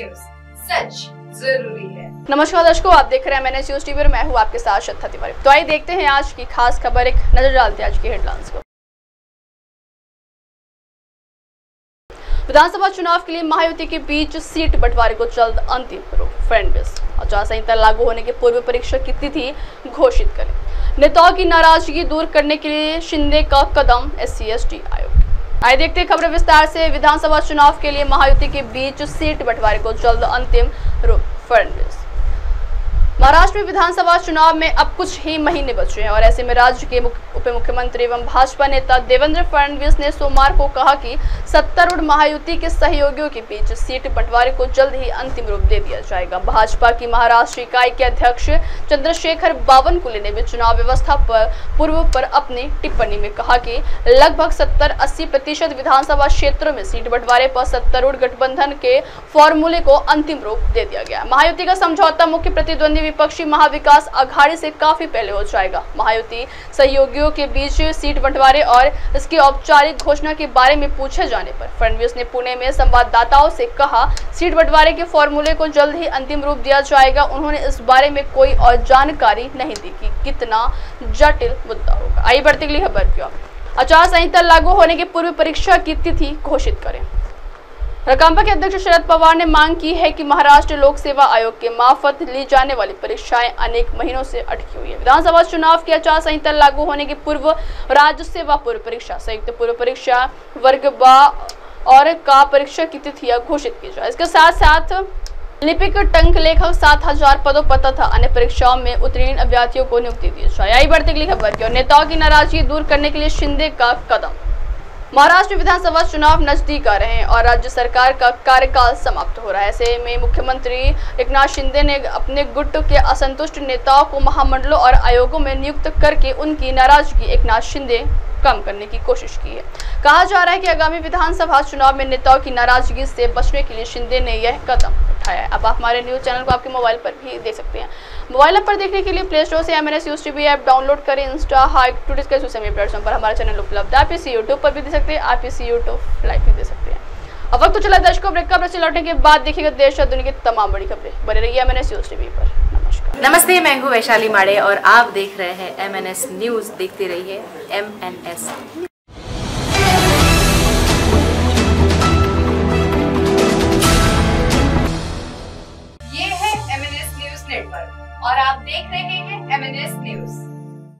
News, सच जरूरी है। नमस्कार दर्शकों, आप देख रहे हैं MNS न्यूज टीवी और मैं हूं आपके साथ श्रद्धा तिवारी। तो आइए देखते हैं आज की खास खबर, एक नजर डालते हैं आज की हेडलाइंस को। विधानसभा चुनाव के लिए महायुति के बीच सीट बंटवारे को जल्द अंतिम रूप। फडणवीस आचार संहिता लागू होने के पूर्व परीक्षा की तिथि घोषित करें। नेताओं की नाराजगी दूर करने के लिए शिंदे का कदम। SC/ST आयोग। आइए देखते हैं खबर विस्तार से। विधानसभा चुनाव के लिए महायुति के बीच सीट बंटवारे को जल्द अंतिम रूप। फडणवीस। महाराष्ट्र में विधानसभा चुनाव में अब कुछ ही महीने बचे हैं और ऐसे में राज्य के उप मुख्यमंत्री एवं भाजपा नेता देवेंद्र फडणवीस ने सोमवार को कहा कि सत्तारूढ़ महायुति के सहयोगियों के बीच सीट बंटवारे को जल्द ही अंतिम रूप दे दिया जाएगा। भाजपा की महाराष्ट्र इकाई के अध्यक्ष चंद्रशेखर बावनकुले ने भी चुनाव व्यवस्था पूर्व पर अपनी टिप्पणी में कहा कि लगभग 70-80% विधानसभा क्षेत्रों में सीट बंटवारे पर सत्तारूढ़ गठबंधन के फॉर्मूले को अंतिम रूप दे दिया गया। महायुति का समझौता मुख्य प्रतिद्वंदी विपक्षी महाविकास अघाड़ी से काफी पहले हो जाएगा। महायुति सहयोगियों के बीच सीट बंटवारे और इसकी औपचारिक घोषणा के बारे में पूछे जाने पर फडणवीस ने पुणे में संवाददाताओं से कहा, सीट बंटवारे के फॉर्मूले को जल्द ही अंतिम रूप दिया जाएगा। उन्होंने इस बारे में कोई और जानकारी नहीं दी कि कितना जटिल मुद्दा होगा। आइए बढ़ती अगली खबर की ओर। आचार संहिता लागू होने के पूर्व परीक्षा की तिथि घोषित करें। राकांपा के अध्यक्ष शरद पवार ने मांग की है कि महाराष्ट्र लोक सेवा आयोग के मार्फत ली जाने वाली परीक्षाएं अनेक महीनों से अटकी हुई है। विधानसभा चुनाव की आचार संहिता लागू होने के पूर्व राज्य सेवा पूर्व परीक्षा, संयुक्त पूर्व परीक्षा, वर्ग बा और का परीक्षा की तिथियां घोषित की जाए। इसके साथ साथ लिपिक, टंक लेखक 7000 पदों पर तथा अन्य परीक्षाओं में उत्तीर्ण अभ्यर्थियों को नियुक्ति दी जाए। आई बढ़ती अगली खबर की ओर। नेताओं की नाराजगी दूर करने के लिए शिंदे का कदम। महाराष्ट्र विधानसभा चुनाव नजदीक आ रहे हैं और राज्य सरकार का कार्यकाल समाप्त हो रहा है। ऐसे में मुख्यमंत्री एकनाथ शिंदे ने अपने गुट के असंतुष्ट नेताओं को महामंडलों और आयोगों में नियुक्त करके उनकी नाराजगी एकनाथ शिंदे कम करने की कोशिश की है। कहा जा रहा है कि आगामी विधानसभा चुनाव में नेताओं की नाराजगी से बचने के लिए शिंदे ने यह कदम उठाया है। अब आप हमारे न्यूज चैनल को आपके मोबाइल पर भी देख सकते हैं। मोबाइल ऐप पर देखने के लिए प्ले स्टोर से MNS news TV app download करें। इंस्टा, हाइक, ट्विटर के सोशल मीडिया प्लेटफॉर्म पर हमारा चैनल उपलब्ध है। आप इसे यूट्यूब पर भी देख सकते हैं, आप इसे यूट्यूब लाइव भी देख सकते हैं। अब वक्त तो चला दर्शकों ब्रेक का। ब्रेक से लौटने के बाद देखिएगा देश और दुनिया की तमाम बड़ी खबरें। बने रहिए MNS न्यूज टीवी पर। नमस्कार। नमस्ते, मैं हूँ वैशाली माड़े और आप देख रहे हैं MNS न्यूज। देखते रहिए MNS। ये है MNS न्यूज नेटवर्क और आप देख रहे हैं MNS न्यूज।